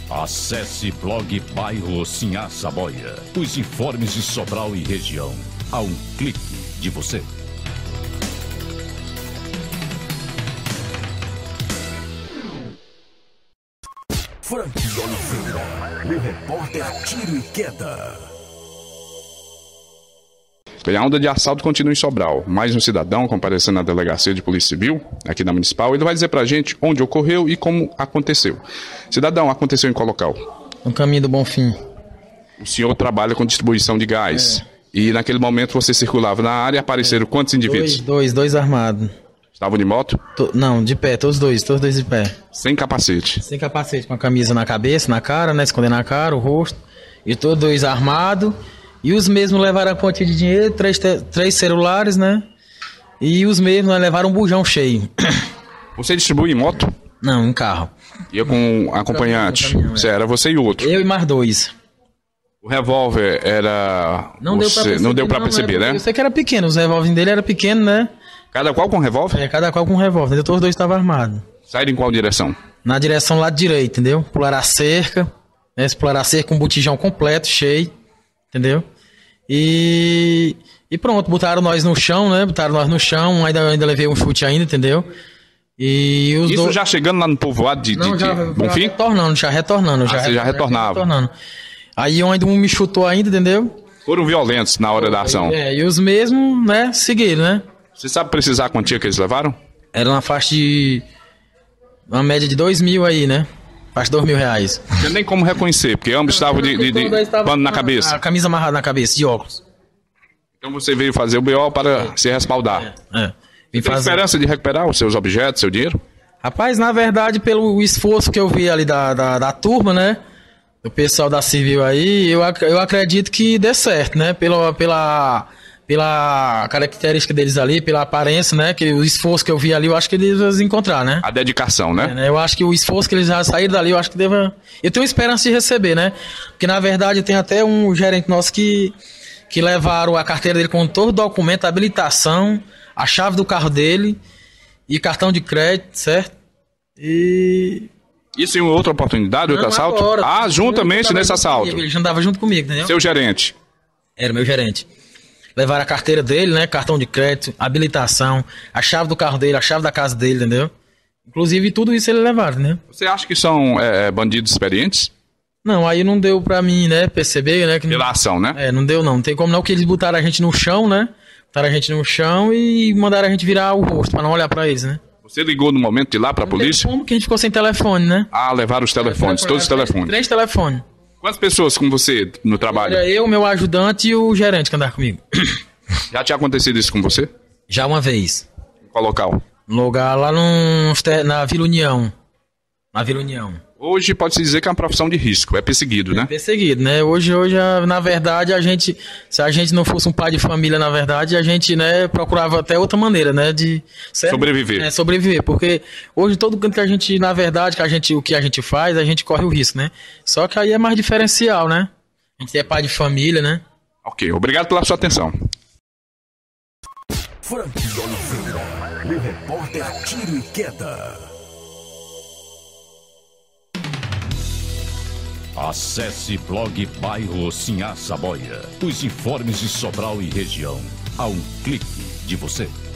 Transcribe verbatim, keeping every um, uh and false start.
Acesse blog Bairro Sinhá-Saboia. Os informes de Sobral e região, a um clique de você. Frank Oliveira, o repórter Tiro e Queda. A onda de assalto continua em Sobral. Mais um cidadão comparecendo na delegacia de Polícia Civil, aqui na Municipal. Ele vai dizer pra gente onde ocorreu e como aconteceu. Cidadão, aconteceu em qual local? No Caminho do Bonfim. O senhor trabalha com distribuição de gás. É. E naquele momento você circulava na área e apareceram é. quantos indivíduos? Dois, dois, dois armados. Estavam de moto? To, não, de pé, todos dois, todos dois de pé. Sem capacete? Sem capacete, com a camisa na cabeça, na cara, né, escondendo a cara, o rosto. E todos dois armados. E os mesmos levaram a quantia de dinheiro, três, três celulares, né? E os mesmos levaram um bujão cheio. Você distribui em moto? Não, em carro. Ia com acompanhante? Caminhão, você é. Era você e o outro? Eu e mais dois. O revólver era... Não você... deu pra perceber, não deu pra não, perceber era... né? Eu sei que era pequeno, os revólveres dele eram pequenos, né? Cada qual com revólver? É, cada qual com revólver, todos os dois estavam armados. Saíram em qual direção? Na direção lado direito, entendeu? Pularam a cerca, né? Pularam a cerca com um botijão completo, cheio, entendeu? E, e pronto, botaram nós no chão, né? Botaram nós no chão, ainda, ainda levei um chute ainda, entendeu? E os Isso do... já chegando lá no povoado de, Não, de, já, de Bonfim? Já retornando, já retornando. Ah, já você já retornava? Já retornando. Aí ainda um me chutou ainda, entendeu? Foram violentos na hora da ação. É, e os mesmos, né, seguiram, né? Você sabe precisar a quantia que eles levaram? Era uma faixa de... uma média de dois mil aí, né? Faixa de dois mil reais. Não tem nem como reconhecer, porque ambos estavam de, de, de pano na cabeça. A camisa amarrada na cabeça, de óculos. Então você veio fazer o B O para é. se respaldar. É. é. Tem fazer... esperança de recuperar os seus objetos, seu dinheiro? Rapaz, na verdade, pelo esforço que eu vi ali da, da, da turma, né? Do pessoal da Civil aí, eu, eu acredito que dê certo, né? Pela, pela, pela característica deles ali, pela aparência, né? Que o esforço que eu vi ali, eu acho que eles vão encontrar, né? A dedicação, né? É, né? Eu acho que o esforço que eles já saíram dali, eu acho que deva... Eu tenho esperança de receber, né? Porque, na verdade, tem até um gerente nosso que... que levaram a carteira dele com todo o documento, a habilitação, a chave do carro dele e cartão de crédito, certo? E... Isso em outra oportunidade, outro assalto? Agora, ah, juntamente nesse assalto? Comigo, ele já andava junto comigo, entendeu? Seu gerente? Era meu gerente. Levaram a carteira dele, né? Cartão de crédito, habilitação, a chave do carro dele, a chave da casa dele, entendeu? Inclusive, tudo isso ele levaram, né? Você acha que são é, bandidos experientes? Não, aí não deu pra mim, né, perceber, né? Que Pela não... ação, né? É, não deu não. Não tem como não, que eles botaram a gente no chão, né? Botaram a gente no chão e mandaram a gente virar o rosto pra não olhar pra eles, né? Você ligou no momento de ir lá pra não polícia? Como que a gente ficou sem telefone, né? Ah, levaram os telefones, é, todos os telefones. Três telefones. Quantas pessoas com você no trabalho? Era eu, meu ajudante e o gerente que andava comigo. Já tinha acontecido isso com você? Já uma vez. Qual local? No lugar lá no, na Vila União. Na Vila União. Hoje pode-se dizer que é uma profissão de risco, é perseguido, né? É perseguido, né? Hoje, hoje, na verdade, a gente, se a gente não fosse um pai de família, na verdade, a gente, né, procurava até outra maneira, né, de... Certo? Sobreviver. É, sobreviver, porque hoje todo canto que a gente, na verdade, que a gente, o que a gente faz, a gente corre o risco, né? Só que aí é mais diferencial, né? A gente é pai de família, né? Ok, obrigado pela sua atenção. Frank Oliveira, o repórter Tiro e Queda. Acesse blog Bairro Sinhá-Saboia. Os informes de Sobral e região, a um clique de você.